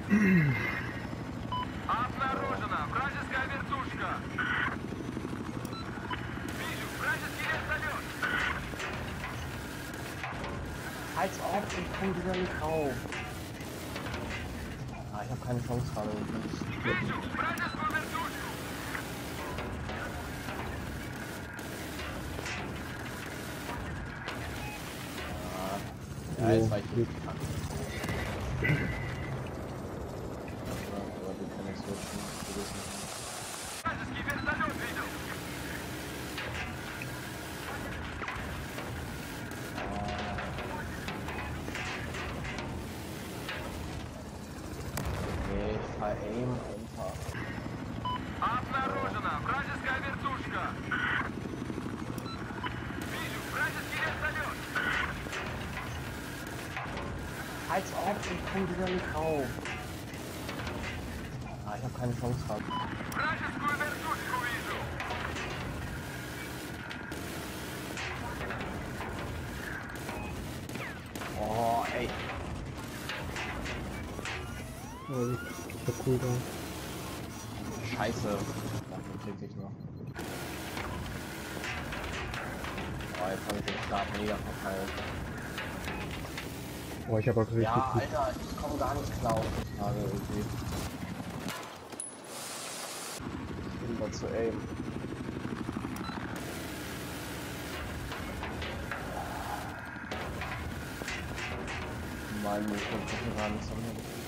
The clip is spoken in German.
Обнаружена вражеская вертушка. Вижу, вражеский вертолет. Als ob, ich komme wieder nicht rauf. Ah, ich habe keine Chance gerade. Вижу вражескую вертушку. Ja, jetzt war ich gut. Aber wir können jetzt so schon gewesen. Вражеский вертолет видел. Okay, ich fahr aim runter. Обнаружена вражеская вертушка. Вижу вражеский вертолет. Als ob, ich komme wieder nicht rauf. Ah, ich habe keine Chance gerade. Вражескую вертушку вижу. Oh, ey. Oh, das sieht cool aus. Scheiße. Davon krieg ich noch. Oh, jetzt habe ich den Start mega verteilt. Oh, ich habe auch richtig Ja, gut. Alter, ich komme gar nicht klar auf die Frage irgendwie. Ich bin da zu aim. Mein Mikrofon gar nicht so.